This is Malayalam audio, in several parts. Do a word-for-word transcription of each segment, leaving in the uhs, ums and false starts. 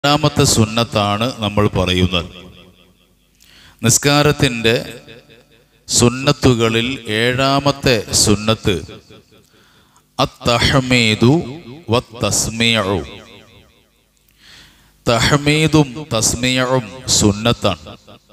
രണ്ടാമത്തെ സുന്നത്താണ് നമ്മൾ പറയുന്നത്. നിസ്കാരത്തിൻ്റെ സുന്നത്തുകളിൽ ഏഴാമത്തെ സുന്നത്ത് അത്തഹ്മീദു വത്തസ്മീഉ. തഹ്മീദും തസ്മീഉം സുന്നത്താണ്.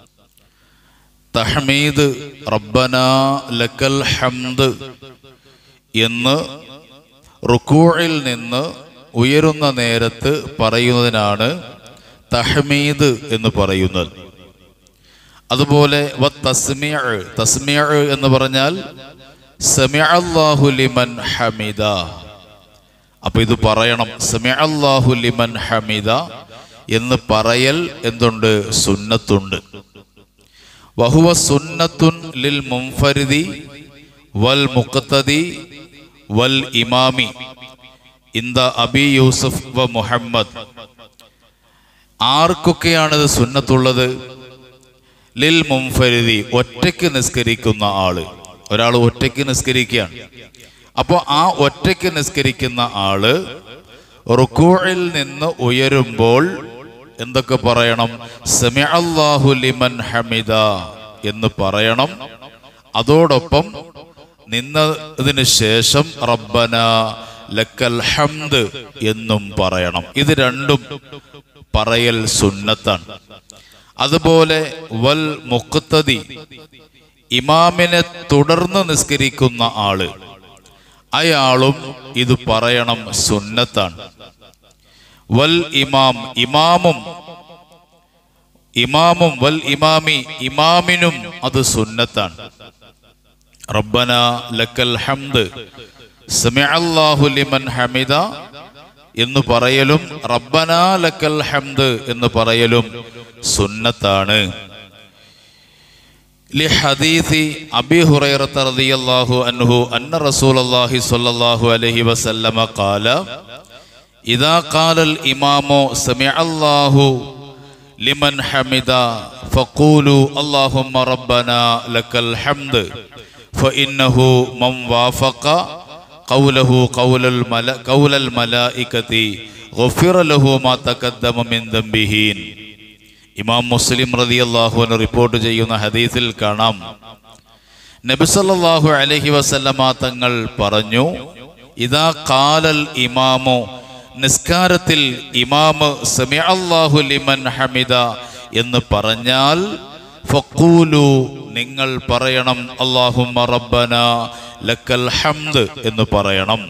തഹ്മീദ് റബ്ബനാ ലക്കൽ ഹംദ് എന്ന് റുകൂഇൽ നിന്ന് ഉയരുന്ന നേരത്ത് പറയുന്നതിനാണ് തഹ്മീദ് എന്ന് പറയുന്നത്. അതുപോലെ വത്തസ്മീഉ, തസ്മീഉ എന്ന് പറഞ്ഞാൽ സമിഅല്ലാഹു ലിമൻ ഹമിദ. അപ്പൊ ഇത് പറയണം, സമിഅല്ലാഹു ലിമൻ ഹമിദ എന്ന് പറയൽ എന്തുണ്ട്? സുന്നത്തുണ്ട്. വഹുവ സുന്നത്തുൻ ലിൽ മുൻഫരിദി വൽ മുഖ്തദി വൽ ഇമാമി ഇന്ദ അബി യൂസുഫ് വ മുഹമ്മദ്. ആർക്കൊക്കെയാണിത് സുന്നത്തുള്ളത്? ലിൽ മുൻഫരിദി, ഒറ്റയ്ക്ക് നിസ്കരിക്കുന്ന ആള്. ഒരാൾ ഒറ്റയ്ക്ക് നിസ്കരിക്കുകയാണ്. അപ്പോൾ ആ ഒറ്റയ്ക്ക് നിസ്കരിക്കുന്ന ആള് റുകൂഇൽ നിന്ന് ഉയരുമ്പോൾ എന്തൊക്കെ പറയണം? സമിഅല്ലാഹു ലിമൻ ഹമിദ എന്ന് പറയണം. അതോടൊപ്പം നിന്നതിന് ശേഷം റബ്ബനാ ലക്കൽ ഹംദ് എന്നും പറയണം. ഇത് രണ്ടും പറയൽ സുന്നത്താണ്. അതുപോലെ വൽ മുഖ്തദി, ഇമാമിനെ തുടർന്ന് നിസ്കരിക്കുന്ന ആള്, അയാളും ഇത് പറയണം, സുന്നത്താണ്. വൽ ഇമാം, ഇമാമും ഇമാമും വൽ ഇമാമി, ഇമാമിനും അത് സുന്നത്താണ്. റബ്ബനാ ലക്കൽ ഹംദ് സമിഅല്ലാഹു ലിമൻ ഹമിദ എന്ന് പറയലും റബ്ബനാ ലക്കൽ ഹംദ് എന്ന് പറയലും സുന്നത്താണ്. ലിഹദീസി അബീ ഹുറൈറ റളിയല്ലാഹു അൻഹു അന്ന റസൂലുള്ളാഹി സ്വല്ലല്ലാഹു അലൈഹി വസല്ലമ ഖാല ഇദാ ഖാലൽ ഇമാമു സമിഅല്ലാഹു ലിമൻ ഹമിദ ഫഖൂലു അല്ലാഹുമ്മ റബ്ബനാ ലക്കൽ ഹംദ് ഫഇന്നഹു മൻ വാഫഖ ഖൗലഹു ഖൗലൽ മല ഖൗലൽ മലായികതി ഗുഫിറ ലഹു മാ തഖദ്ദമ മിൻ ദംബിഹി. ഇമാം മുസ്ലിം റളിയല്ലാഹു അൻഹു റിപ്പോർട്ട് ചെയ്യുന്ന ഹദീസിൽ കാണാം, നബി സല്ലല്ലാഹു അലൈഹി വസല്ലമ തങ്ങൾ പറഞ്ഞു, ഇദാ ഖാലൽ ഇമാമു, നിസ്കാരത്തിൽ ഇമാമ് സമിഅല്ലാഹു ലിമൻ ഹമിദ എന്ന് പറഞ്ഞാൽ ഫഖൂലു, നിങ്ങൾ പറയണം, അല്ലാഹുമ്മ റബ്ബനാ ലക്കൽ ഹംദ് എന്ന് പറയണം.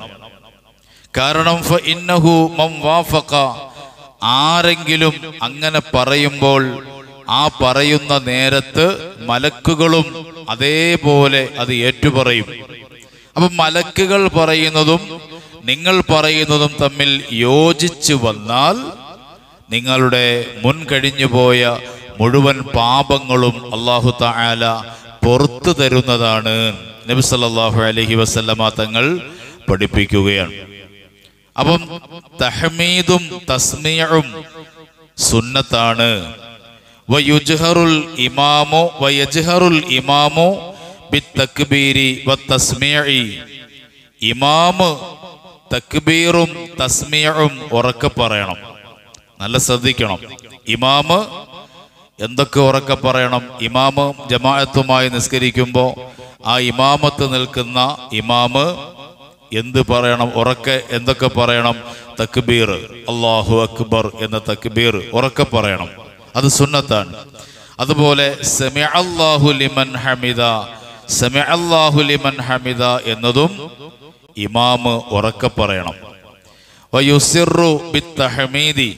കാരണം ഫഇന്നഹു മൻ വാഫഖ, ആരെങ്കിലും അങ്ങനെ പറയുമ്പോൾ ആ പറയുന്ന നേരത്ത് മലക്കുകളും അതേപോലെ അത് ഏറ്റുപറയും. അപ്പം മലക്കുകൾ പറയുന്നതും നിങ്ങൾ പറയുന്നതും തമ്മിൽ യോജിച്ചു വന്നാൽ നിങ്ങളുടെ മുൻ കഴിഞ്ഞു പോയ മുഴുവൻ പാപങ്ങളും അല്ലാഹു തആല പുറത്തു തരുന്നതാണ് നബി സല്ലല്ലാഹു അലൈഹി വസല്ലമ തങ്ങൾ പഠിപ്പിക്കുകയാണ്. അപ്പം തഹ്മീദും തസ്മീഉം സുന്നത്താണ്. വയുജ്ഹറുൽ ഇമാമു വയജ്ഹറുൽ ഇമാമു ബിത്തക്ബീരി വത്തസ്മീഇ, ഇമാമ് തക്ബീറും തസ്മീഉം ഉറക്കെ പറയണം. നല്ല ശ്രദ്ധിക്കണം. ഇമാമ് എന്തൊക്കെ ഉറക്കെ പറയണം? ഇമാമ് ജമാഅത്തുമായി നിസ്കരിക്കുമ്പോൾ ആ ഇമാമത്ത് നിൽക്കുന്ന ഇമാമ് എന്ത് പറയണം? ഉറക്കെ എന്തൊക്കെ പറയണം? തക്ബീർ, അല്ലാഹു അക്ബർ എന്ന തക്ബീർ ഉറക്കെ പറയണം. അത് സുന്നത്താണ്. അതുപോലെ സമിഅല്ലാഹു ലിമൻ ഹമിദ, സമിഅല്ലാഹു ലിമൻ ഹമിദ എന്നതും ഇമാമ് ഉറക്കെ പറയണം. വയുസിറു ബിത്തഹ്മീദി,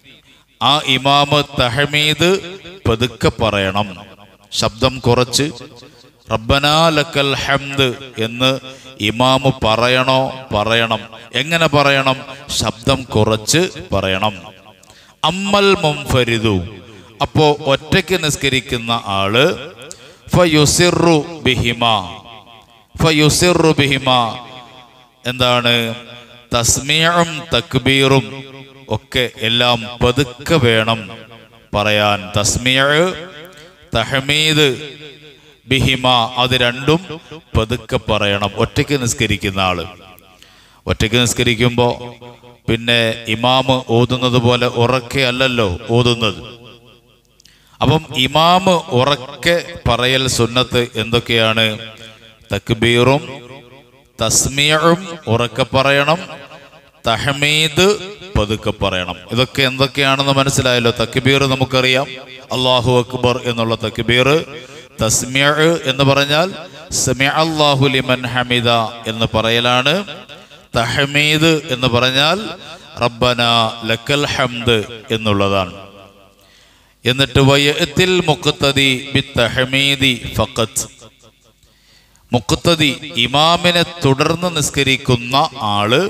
ആ ഇമാമ് തഹ്മീദ് പതുക്കെ പറയണം, ശബ്ദം കുറച്ച്. റബ്ബനാ ലക്കൽ ഹംദ് എന്ന് ഇമാമ് പറയണോ? പറയണം. എങ്ങനെ പറയണം? ശബ്ദം കുറച്ച് പറയണം. അമ്മൽ മുൻഫരിദു, അപ്പോ ഒറ്റയ്ക്ക് നിസ്കരിക്കുന്ന ആള് ഫയുസിറു ബിഹിമാ, ഫയുസിറു ബിഹിമാ എന്താണ്? തസ്മീഉം തക്ബീറും ഒക്കെ എല്ലാം പതുക്കെ വേണം പറയാൻ. തസ്മീഉ, തഹ്മീദ്, ബിഹിമ അത് രണ്ടും പതുക്കെ പറയണം ഒറ്റയ്ക്ക് നിസ്കരിക്കുന്ന ആള്. ഒറ്റയ്ക്ക് നിസ്കരിക്കുമ്പോൾ പിന്നെ ഇമാമ് ഓതുന്നത് പോലെ ഉറക്കെ അല്ലല്ലോ ഓതുന്നത്. അപ്പം ഇമാമ് ഉറക്കെ പറയൽ സുന്നത്ത് എന്തൊക്കെയാണ്? തക്ബീറും തസ്മീഉം ഉറക്കെ പറയണം, തഹ്മീദ് പതുക്കെ പറയണം. ഇതൊക്കെ എന്തൊക്കെയാണെന്ന് മനസ്സിലായല്ലോ. തക്ബീർ നമുക്കറിയാം, അല്ലാഹു അക്ബർ എന്നുള്ള തക്ബീർ. തസ്മീഉ എന്ന് പറഞ്ഞാൽ സമിഅ അല്ലാഹു ലിമൻ ഹമിദ എന്ന് പറയലാണ്. തഹ്മീദ് എന്ന് പറഞ്ഞാൽ റബ്ബന ലക്കൽ ഹംദ് എന്നുള്ളതാണ്. എന്നിട്ട് വയഅത്തിൽ മുഖ്തദി ബിത്തഹ്മീദി ഫഖത്ത്, മുഖ്തദി ഇമാമിനെ തുടർന്ന് നിസ്കരിക്കുന്ന ആള്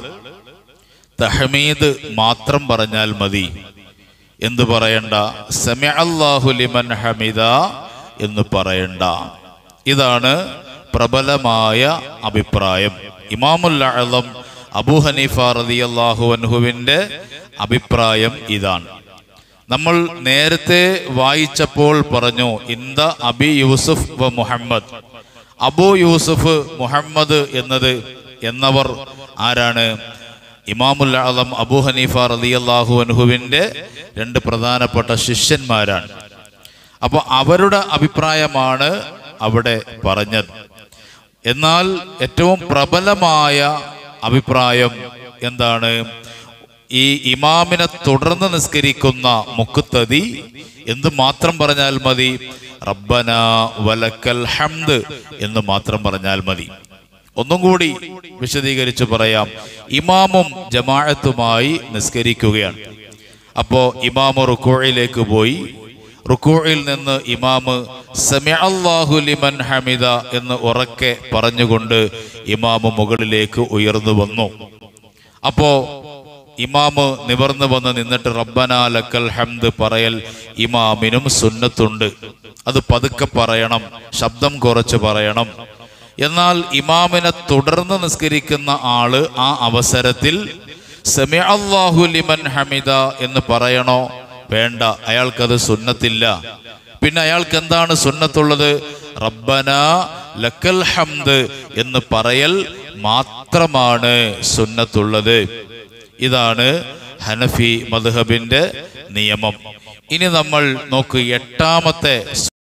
തഹ്മീദ് മാത്രം പറഞ്ഞാൽ മതി. എന്ത് പറയണ്ട? സമിഅ അല്ലാഹു ലിമൻ ഹമിദ എന്ന് പറയണ്ട. ഇതാണ് പ്രബലമായ അഭിപ്രായം. ഇമാമുൽ അഅ്ലം അബൂ ഹനീഫ റളിയല്ലാഹു അൻഹുവിന്റെ അഭിപ്രായം ഇതാണ്. നമ്മൾ നേരത്തെ വായിച്ചപ്പോൾ പറഞ്ഞു ഇന്ദ അബി യൂസുഫ് വ മുഹമ്മദ്. അബൂ യൂസുഫ്, മുഹമ്മദ് എന്നത് എന്നവർ ആരാണ്? ഇമാമുൽ അഅ്ലം അബൂ ഹനീഫ റളിയല്ലാഹു അൻഹുവിന്റെ രണ്ട് പ്രധാനപ്പെട്ട ശിഷ്യന്മാരാണ്. അപ്പൊ അവരുടെ അഭിപ്രായമാണ് അവിടെ പറഞ്ഞത്. എന്നാൽ ഏറ്റവും പ്രബലമായ അഭിപ്രായം എന്താണ്? ഈ ഇമാമിനെ തുടർന്ന് നിസ്കരിക്കുന്ന മുഖ്തദി എന്ന് മാത്രം പറഞ്ഞാൽ മതി. റബ്ബന വലക്കൽ ഹംദ് എന്ന് മാത്രം പറഞ്ഞാൽ മതി. ഒന്നും കൂടി വിശദീകരിച്ച് പറയാം. ഇമാമും ജമാഅത്തുമായി നിസ്കരിക്കുകയാണ്. അപ്പോ ഇമാമ് റുകൂഇലേക്ക് പോയി. റുകൂഇൽ നിന്ന് ഇമാമ് സമിഅ അല്ലാഹു ലിമൻ ഹമിദ എന്ന് ഉറക്കെ പറഞ്ഞുകൊണ്ട് ഇമാമ് മുകളിലേക്ക് ഉയർന്നു വന്നു. അപ്പോ ഇമാമ് നിവർന്നു വന്ന് നിന്നിട്ട് റബ്ബന ലക്കൽ ഹംദ് പറയൽ ഇമാമിനും സുന്നത്തുണ്ട്. അത് പതുക്കെ പറയണം, ശബ്ദം കുറച്ച് പറയണം. എന്നാൽ ഇമാമിനെ തുടർന്ന് നിസ്കരിക്കുന്ന ആള് ആ അവസരത്തിൽ സമിഅ അല്ലാഹു ലിമൻ ഹമിദ എന്ന് പറയണോ? വേണ്ട, അയാൾക്കത് സുന്നത്തില്ല. പിന്നെ അയാൾക്ക് എന്താണ് സുന്നത്തുള്ളത്? റബ്ബന ലക്കൽ ഹംദ് എന്ന് പറയൽ മാത്രമാണ് സുന്നത്തുള്ളത്. ഇതാണ് ഹനഫി മദ്ഹബിന്റെ നിയമം. ഇനി നമ്മൾ നോക്ക് എട്ടാമത്തെ